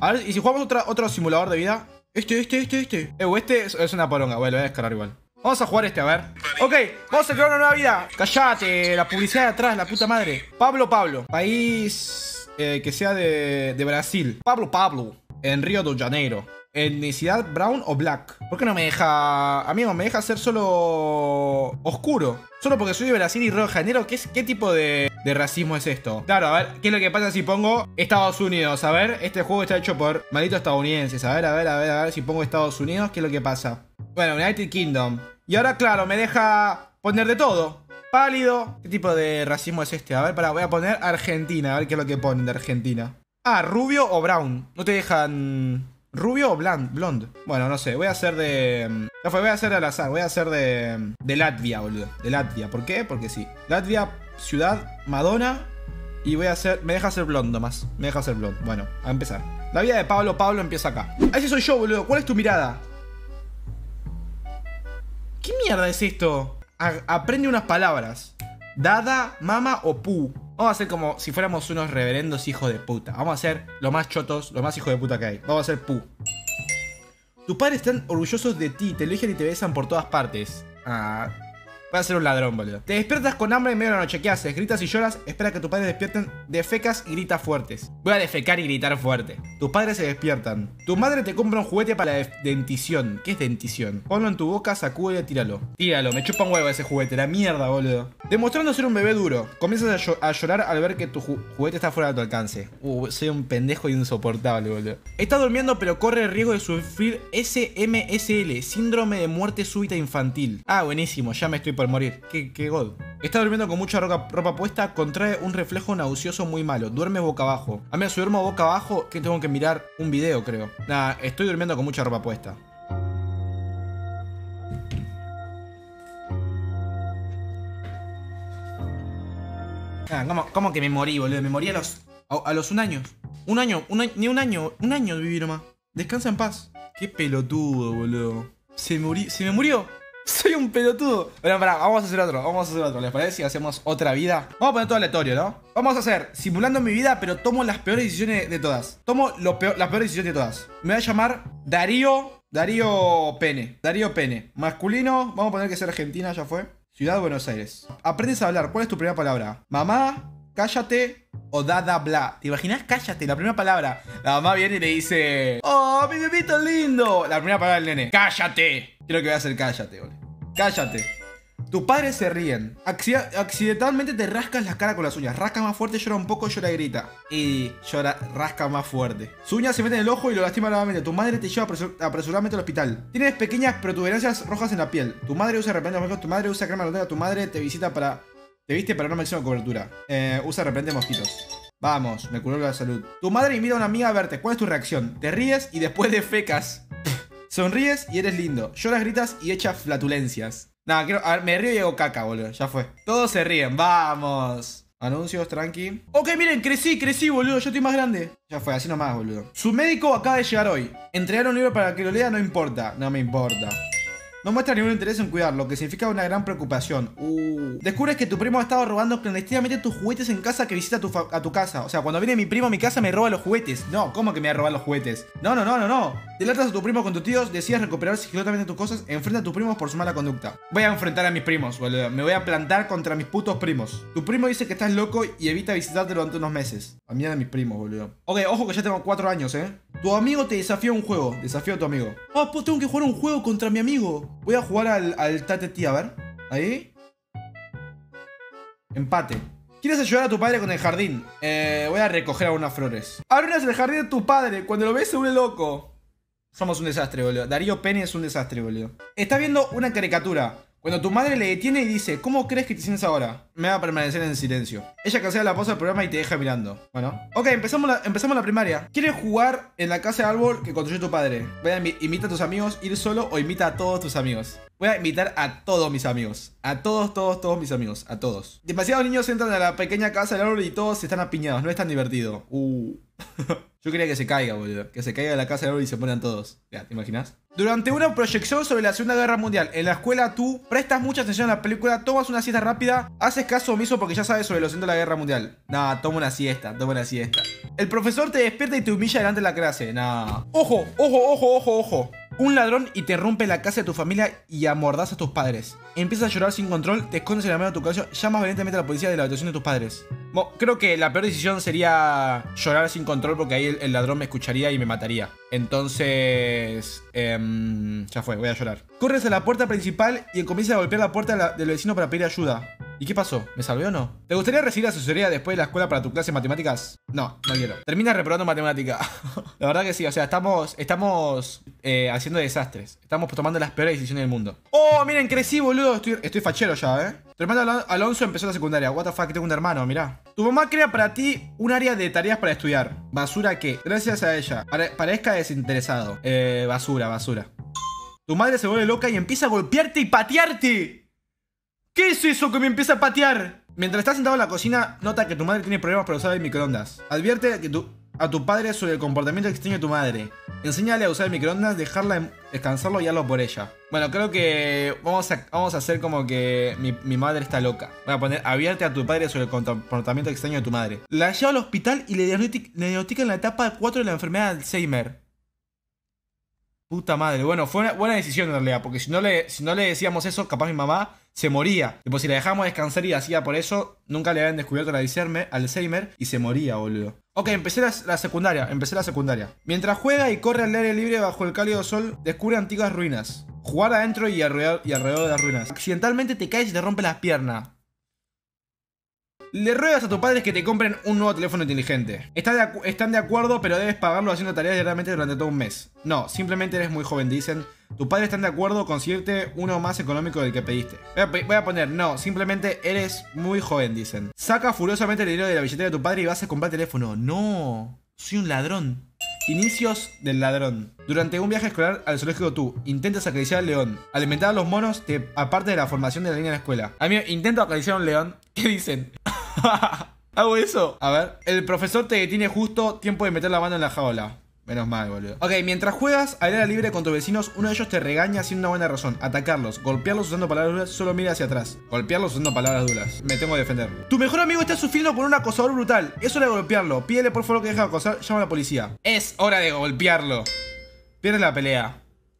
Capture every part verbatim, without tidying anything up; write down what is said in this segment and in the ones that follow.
A ver, ¿y si jugamos otra, otro simulador de vida? Este, este, este, este. Eh, este es, es una poronga. Bueno, lo voy a descargar igual. Vamos a jugar este, a ver. Ok, vamos a crear una nueva vida. Callate, la publicidad de atrás, la puta madre. Pablo Pablo. País eh, que sea de, de Brasil. Pablo Pablo. En Río de Janeiro. Etnicidad brown o black. ¿Por qué no me deja... Amigo, me deja ser solo... oscuro? Solo porque soy de Brasil y Río de Janeiro. ¿Qué, es, qué tipo de, de racismo es esto? Claro, a ver, ¿qué es lo que pasa si pongo Estados Unidos? A ver, este juego está hecho por malditos estadounidenses. A ver, a ver, a ver, a ver si pongo Estados Unidos, ¿qué es lo que pasa? Bueno, United Kingdom. Y ahora, claro, me deja poner de todo. Pálido. ¿Qué tipo de racismo es este? A ver, para, voy a poner Argentina. A ver qué es lo que ponen de Argentina. Ah, rubio o brown. No te dejan... ¿Rubio o blond? blond? Bueno, no sé. Voy a hacer de... Ya fue, voy a hacer al azar. Voy a hacer de... De Latvia, boludo. De Latvia. ¿Por qué? Porque sí. Latvia, ciudad, Madonna. Y voy a hacer... Me deja ser blondo más. Me deja ser blond. Bueno, a empezar. La vida de Pablo Pablo empieza acá. Ese soy yo, boludo. ¿Cuál es tu mirada? ¿Qué mierda es esto? A aprende unas palabras. Dada, mama o pu. Vamos a hacer como si fuéramos unos reverendos hijos de puta. Vamos a hacer lo más chotos, lo más hijos de puta que hay. Vamos a hacer pu. Tus padres están orgullosos de ti, te eligen y te besan por todas partes. Ah... Voy a ser un ladrón, boludo. Te despiertas con hambre en medio de la noche. ¿Qué haces? Gritas y lloras. Espera que tus padres despierten. Defecas y gritas fuertes. Voy a defecar y gritar fuerte. Tus padres se despiertan. Tu madre te compra un juguete para la dentición. ¿Qué es dentición? Ponlo en tu boca, sacúdelo y tíralo. Tíralo. Me chupa un huevo ese juguete. La mierda, boludo. Demostrando ser un bebé duro. Comienzas a, llo a llorar al ver que tu ju juguete está fuera de tu alcance. Uh, soy un pendejo insoportable, boludo. Estás durmiendo pero corre el riesgo de sufrir S M S L. Síndrome de muerte súbita infantil. Ah, buenísimo. Ya me estoy por morir. Qué, qué god. Está durmiendo con mucha ropa, ropa puesta. Contrae un reflejo nauseoso muy malo. Duerme boca abajo. A mí, si duermo boca abajo, que tengo que mirar un video, creo. Nada, estoy durmiendo con mucha ropa puesta. Ah, ¿cómo, ¿cómo que me morí, boludo? Me morí a los... A, a los un año. Un año, un año, ni un año. Un año viví nomás. Descansa en paz. Qué pelotudo, boludo. Se murió. Se me murió. Soy un pelotudo. Bueno, pará, vamos a hacer otro, vamos a hacer otro. ¿Les parece si hacemos otra vida? Vamos a poner todo aleatorio, ¿no? Vamos a hacer simulando mi vida, pero tomo las peores decisiones de todas. Tomo lo peor, las peores decisiones de todas. Me voy a llamar Darío... Darío Pene. Darío Pene. Masculino, vamos a poner que sea Argentina, ya fue. Ciudad de Buenos Aires. Aprendes a hablar. ¿Cuál es tu primera palabra? Mamá, cállate o dada bla. ¿Te imaginas? Cállate, la primera palabra. La mamá viene y le dice... ¡Oh, mi bebito lindo! La primera palabra del nene. ¡Cállate! Creo que voy a hacer cállate, boludo. Cállate. Tus padres se ríen. Accid accidentalmente te rascas la cara con las uñas. Rasca más fuerte, llora un poco, llora y grita. Y llora, rasca más fuerte. Su uña se mete en el ojo y lo lastima nuevamente. Tu madre te lleva apresur apresuradamente al hospital. Tienes pequeñas protuberancias rojas en la piel. Tu madre usa repelente de mosquitos. Tu madre usa crema de Tu madre te visita para... Te viste para una máxima cobertura. Eh, usa repelente de mosquitos. Vamos, me curó la salud. Tu madre invita a una amiga a verte. ¿Cuál es tu reacción? Te ríes y después defecas. Sonríes y eres lindo. Lloras, gritas y echas flatulencias. Nada, quiero, a ver, me río y hago caca, boludo. Ya fue. Todos se ríen, vamos. Anuncios, tranqui. Ok, miren, crecí, crecí, boludo. Yo estoy más grande. Ya fue, así nomás, boludo. Su médico acaba de llegar hoy. Entregar un libro para que lo lea no importa. No me importa. No muestra ningún interés en cuidarlo, lo que significa una gran preocupación. Uh. Descubres que tu primo ha estado robando clandestinamente tus juguetes en casa que visita tu a tu casa. O sea, cuando viene mi primo a mi casa me roba los juguetes. No, ¿cómo que me va a robar los juguetes? No, no, no, no, no. Delatas a tu primo con tus tíos, decides recuperar sigilosamente tus cosas, enfrenta a tus primos por su mala conducta. Voy a enfrentar a mis primos, boludo. Me voy a plantar contra mis putos primos. Tu primo dice que estás loco y evita visitarte durante unos meses. A mí a mis primos, boludo. Ok, ojo que ya tengo cuatro años, eh. Tu amigo te desafía a un juego. Desafío a tu amigo. Ah, pues tengo que jugar un juego contra mi amigo. Voy a jugar al, al Tate-Tí, a ver. Ahí. Empate. ¿Quieres ayudar a tu padre con el jardín? Eh, voy a recoger algunas flores. Arruinas el jardín de tu padre. Cuando lo ves se vuelve loco. Somos un desastre, boludo. Darío Pene es un desastre, boludo. Estás viendo una caricatura. Cuando tu madre le detiene y dice, ¿cómo crees que te sientes ahora? Me va a permanecer en silencio. Ella cancela la pausa del programa y te deja mirando. Bueno. Ok, empezamos la, empezamos la primaria. ¿Quieres jugar en la casa de árbol que construyó tu padre? Vaya, invita a tus amigos, ir solo o invita a todos tus amigos. Voy a invitar a todos mis amigos. A todos, todos, todos mis amigos. A todos. Demasiados niños entran a la pequeña casa del árbol y todos están apiñados. No es tan divertido. Uh. Yo quería que se caiga, boludo. Que se caiga de la casa del árbol y se ponen todos. Ya, ¿te imaginas? Durante una proyección sobre la Segunda Guerra Mundial en la escuela, tú prestas mucha atención a la película, tomas una siesta rápida, haces caso omiso porque ya sabes sobre los eventos de la Guerra Mundial. Nah, toma una siesta, toma una siesta. El profesor te despierta y te humilla delante de la clase. Nah. Ojo, ojo, ojo, ojo, ojo. Un ladrón y te rompe la casa de tu familia y amordaza a tus padres. Empiezas a llorar sin control, te escondes en la mano de tu colegio, llamas valientemente a la policía de la habitación de tus padres. Bueno, creo que la peor decisión sería llorar sin control porque ahí el, el ladrón me escucharía y me mataría. Entonces... Eh, ya fue, voy a llorar. Corres a la puerta principal y comienzas a golpear la puerta de la, del vecino para pedir ayuda. ¿Y qué pasó? ¿Me salvé o no? ¿Te gustaría recibir asesoría después de la escuela para tu clase de matemáticas? No, no quiero. Termina reprobando matemática. La verdad que sí, o sea, estamos estamos eh, haciendo desastres. Estamos tomando las peores decisiones del mundo. ¡Oh, miren, crecí, boludo! Estoy, estoy fachero ya, ¿eh? Tu hermano Alon Alonso empezó la secundaria. What the fuck, tengo un hermano, mirá. Tu mamá crea para ti un área de tareas para estudiar. ¿Basura qué? Gracias a ella. Pare parezca desinteresado. Eh, basura, basura. Tu madre se vuelve loca y empieza a golpearte y patearte. ¿Qué es eso que me empieza a patear? Mientras estás sentado en la cocina, nota que tu madre tiene problemas para usar el microondas. Advierte que tu, a tu padre sobre el comportamiento extraño de tu madre. Enséñale a usar el microondas, dejarla descansarlo y hazlo por ella. Bueno, creo que vamos a, vamos a hacer como que mi, mi madre está loca. Voy a poner, advierte a tu padre sobre el comportamiento extraño de tu madre. La lleva al hospital y le diagnostican la etapa cuatro de la enfermedad de Alzheimer. Puta madre. Bueno, fue una buena decisión en realidad, porque si no le, si no le decíamos eso, capaz mi mamá se moría. Tipo, si la dejamos descansar y hacía por eso, nunca le habían descubierto el Alzheimer, Alzheimer y se moría, boludo. Ok, empecé la, la secundaria, empecé la secundaria. Mientras juega y corre al aire libre bajo el cálido sol, descubre antiguas ruinas. Jugar adentro y alrededor, y alrededor de las ruinas. Accidentalmente te caes y te rompe las piernas. Le ruegas a tus padres que te compren un nuevo teléfono inteligente. Están de, están de acuerdo, pero debes pagarlo haciendo tareas diariamente durante todo un mes. No, simplemente eres muy joven, dicen. Tus padres están de acuerdo con conseguirte uno más económico del que pediste. Voy a, voy a poner, no, simplemente eres muy joven, dicen. Saca furiosamente el dinero de la billetera de tu padre y vas a comprar teléfono. No, soy un ladrón. Inicios del ladrón. Durante un viaje escolar al zoológico tú intentas acariciar al león. Alimentar a los monos te aparte de la formación de la línea de la escuela. Amigo, intento acariciar a un león. ¿Qué dicen? ¿Hago eso? A ver. El profesor te detiene justo tiempo de meter la mano en la jaula. Menos mal, boludo. Ok, mientras juegas al aire libre con tus vecinos, uno de ellos te regaña sin una buena razón. Atacarlos, golpearlos usando palabras duras, solo mira hacia atrás. Golpearlos usando palabras duras. Me tengo que defender. Tu mejor amigo está sufriendo con un acosador brutal. Es hora de golpearlo. Pídele por favor que deje de acosar. Llama a la policía. Es hora de golpearlo. Pierde la pelea.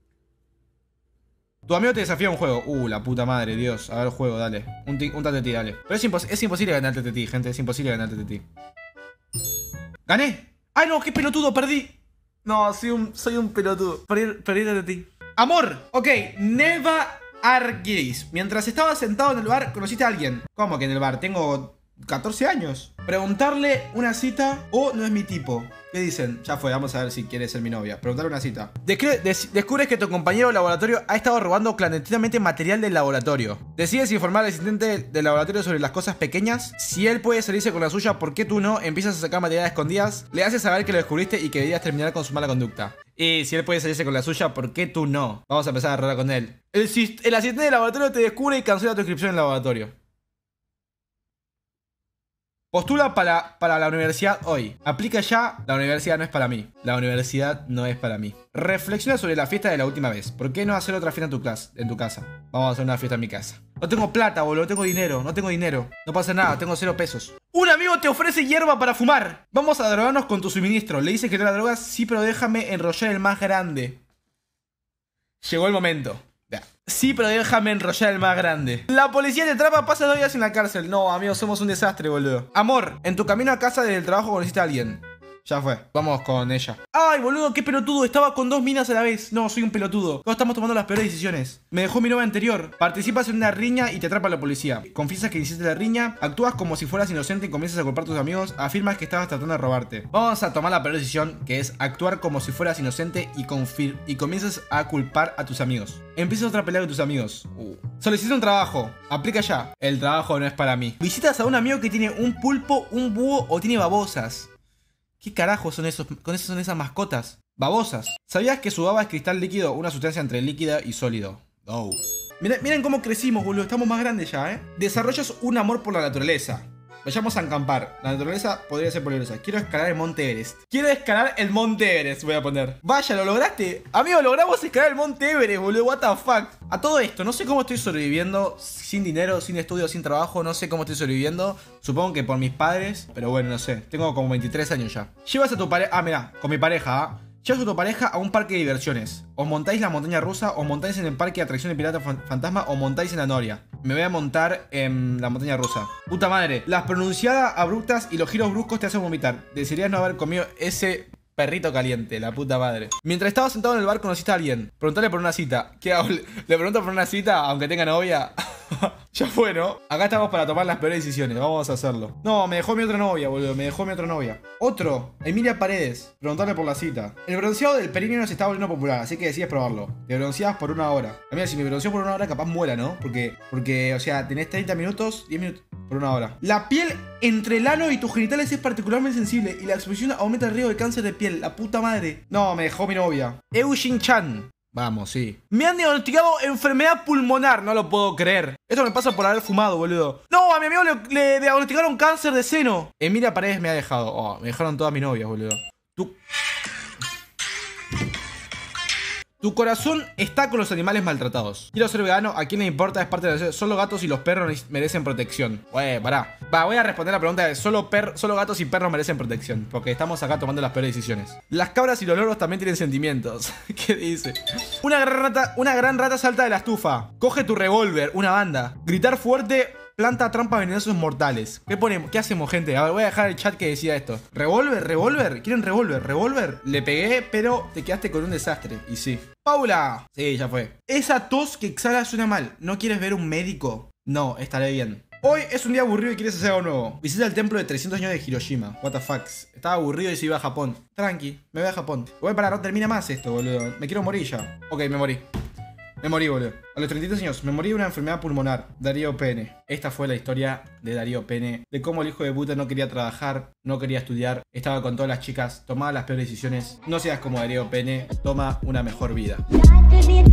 Tu amigo te desafía a un juego. Uh, la puta madre, Dios. A ver, juego, dale. Un, un tateti, dale. Pero es, impos es imposible ganarte tateti, gente. Es imposible ganarte tateti. ¡Gané! ¡Ay, no! ¡Qué pelotudo! ¡Perdí! No, soy un, soy un pelotudo. Perdí, perdí tateti. ¡Amor! Ok, Neva Arguis. Mientras estaba sentado en el bar, conociste a alguien. ¿Cómo que en el bar? Tengo catorce años. Preguntarle una cita o no es mi tipo. ¿Qué dicen? Ya fue, vamos a ver si quiere ser mi novia. Preguntarle una cita. Descri des descubres que tu compañero de laboratorio ha estado robando clandestinamente material del laboratorio. Decides informar al asistente del laboratorio sobre las cosas pequeñas. Si él puede salirse con la suya, ¿por qué tú no? Empiezas a sacar material a escondidas. Le haces saber que lo descubriste y que deberías terminar con su mala conducta. Y si él puede salirse con la suya, ¿por qué tú no? Vamos a empezar a rolar con él. El, el asistente del laboratorio te descubre y cancela tu inscripción en el laboratorio. Postula para, para la universidad hoy. Aplica ya. La universidad no es para mí. La universidad no es para mí. Reflexiona sobre la fiesta de la última vez. ¿Por qué no hacer otra fiesta en tu, clase, en tu casa? Vamos a hacer una fiesta en mi casa. No tengo plata, boludo. No tengo dinero. No tengo dinero. No pasa nada. Tengo cero pesos. Un amigo te ofrece hierba para fumar. Vamos a drogarnos con tu suministro. Le dices que te la drogas. Sí, pero déjame enrollar el más grande. Llegó el momento. Ya. Sí, pero déjame enrollar el más grande. La policía te atrapa, pasa dos días en la cárcel. No, amigo, somos un desastre, boludo. Amor, en tu camino a casa desde el trabajo conociste a alguien. Ya fue, vamos con ella. Ay, boludo, qué pelotudo, estaba con dos minas a la vez. No, soy un pelotudo. Todos estamos tomando las peores decisiones. Me dejó mi novia anterior. Participas en una riña y te atrapa la policía. Confiesas que hiciste la riña, actúas como si fueras inocente y comienzas a culpar a tus amigos. Afirmas que estabas tratando de robarte. Vamos a tomar la peor decisión, que es actuar como si fueras inocente y, y comienzas a culpar a tus amigos. Empiezas otra pelea con tus amigos. Uh. Solicita un trabajo. Aplica ya. El trabajo no es para mí. Visitas a un amigo que tiene un pulpo, un búho o tiene babosas. ¿Qué carajos son esos? ¿Con esas son esas mascotas? Babosas. ¿Sabías que su baba es cristal líquido, una sustancia entre líquida y sólido? Oh. Miren, miren cómo crecimos, boludo. Estamos más grandes ya, ¿eh? Desarrollas un amor por la naturaleza. Vayamos a acampar. La naturaleza podría ser peligrosa. Quiero escalar el Monte Everest. Quiero escalar el Monte Everest, voy a poner. Vaya, ¿lo lograste? Amigo, logramos escalar el Monte Everest, boludo. What the fuck. A todo esto, no sé cómo estoy sobreviviendo. Sin dinero, sin estudio, sin trabajo. No sé cómo estoy sobreviviendo. Supongo que por mis padres. Pero bueno, no sé. Tengo como veintitrés años ya. Llevas a tu pareja. Ah, mira, con mi pareja, ¿ah? Llevas a tu pareja a un parque de diversiones. Os montáis la montaña rusa, os montáis en el parque de atracciones de Pirata Fantasma, o montáis en la Noria. Me voy a montar en la montaña rusa. Puta madre, las pronunciadas abruptas y los giros bruscos te hacen vomitar. Desearías no haber comido ese perrito caliente, la puta madre. Mientras estaba sentado en el bar conociste a alguien. Preguntale por una cita. ¿Qué hago? ¿Le pregunto por una cita aunque tenga novia? Ya fue, ¿no? Acá estamos para tomar las peores decisiones. Vamos a hacerlo. No, me dejó mi otra novia, boludo. Me dejó mi otra novia. Otro. Emilia Paredes. Preguntarle por la cita. El bronceado del perineo se está volviendo popular, así que decides probarlo. Te bronceas por una hora. Mira, si me bronceo por una hora, capaz muera, ¿no? Porque, porque, o sea, tenés treinta minutos, diez minutos por una hora. La piel entre el ano y tus genitales es particularmente sensible y la exposición aumenta el riesgo de cáncer de piel. La puta madre. No, me dejó mi novia. Eugene Chan. Vamos, sí. Me han diagnosticado enfermedad pulmonar, no lo puedo creer. Esto me pasa por haber fumado, boludo. No, a mi amigo le, le diagnosticaron cáncer de seno. Emilia Paredes me ha dejado. Oh, me dejaron todas mis novias, boludo. Tú... Tu corazón está con los animales maltratados. Quiero ser vegano, ¿a quién le importa? Es parte de la... Solo gatos y los perros merecen protección. Güey, pará. Va, voy a responder la pregunta de solo, per... solo gatos y perros merecen protección. Porque estamos acá tomando las peores decisiones. Las cabras y los loros también tienen sentimientos. ¿Qué dice? Una gran rata, una gran rata salta de la estufa. Coge tu revólver, una banda. Gritar fuerte... Planta trampas venenosos mortales. ¿Qué ponemos? ¿Qué hacemos, gente? A ver, voy a dejar el chat que decía esto. ¿Revólver? ¿Revólver? ¿Quieren revólver? ¿Revólver? Le pegué, pero te quedaste con un desastre. Y sí. ¡Paula! Sí, ya fue. Esa tos que exhala suena mal. ¿No quieres ver un médico? No, estaré bien. Hoy es un día aburrido y quieres hacer algo nuevo. Visita el templo de trescientos años de Hiroshima. What the fuck. Estaba aburrido y se iba a Japón. Tranqui, me voy a Japón. Voy para, no termina más esto, boludo. Me quiero morir ya. Ok, me morí. Me morí, boludo. A los treinta y tres años me morí de una enfermedad pulmonar. Darío Pene. Esta fue la historia de Darío Pene. De cómo el hijo de puta no quería trabajar, no quería estudiar, estaba con todas las chicas, tomaba las peores decisiones. No seas como Darío Pene, toma una mejor vida.